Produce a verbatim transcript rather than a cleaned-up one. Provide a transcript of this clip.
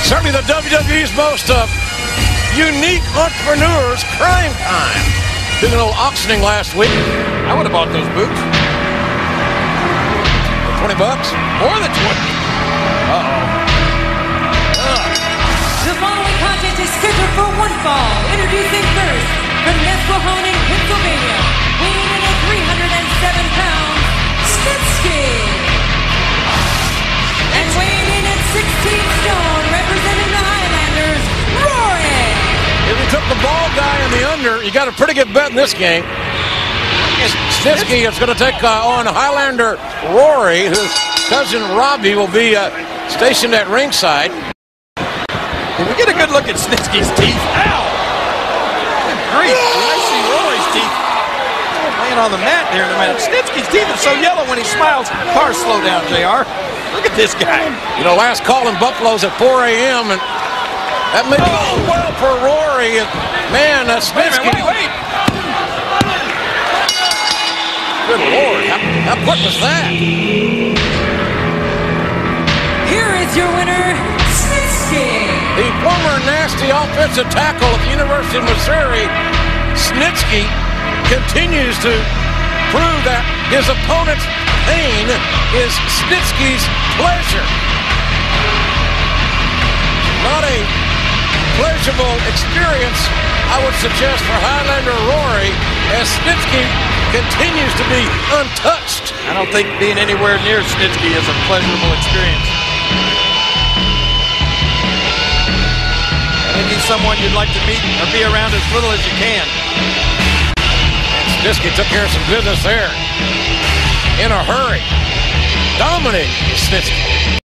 Certainly the W W E's most uh, unique entrepreneurs crime time. Did a little auctioning last week. I would have bought those boots. For twenty bucks? More than twenty. Uh-oh. The following contest is scheduled for one fall. Introducing first, from Nesquehoning, Pennsylvania, weighing in at three hundred seven pounds, Snitsky. And weighing in at sixteen stone, representing the Highlanders, Rory. If you took the ball guy in the under, you got a pretty good bet in this game. Snitsky is going to take uh, on Highlander Rory, whose cousin Robbie will be uh, stationed at ringside. Can we get a good look at Snitsky's teeth? Ow! Good grief. I see Rory's teeth laying on the mat there in a minute. Snitsky's teeth are so yellow when he smiles. Cars slow down, J R. Look at this guy. You know, last call in Buffalo's at four A M and that may be Oh. well for Rory. Man, uh, Snitsky. Wait, wait, wait. Good Lord, how, how quick was that? Here is your winner, Snitsky. The former nasty offensive tackle at the University of Missouri, Snitsky, continues to prove that his opponent's pain is Snitsky's pleasure. Not a pleasurable experience, I would suggest, for Highlander Rory, as Snitsky continues to be untouched. I don't think being anywhere near Snitsky is a pleasurable experience. Maybe someone you'd like to meet or be around as little as you can. And Snitsky took care of some business there. In a hurry. Dominating Snitsky.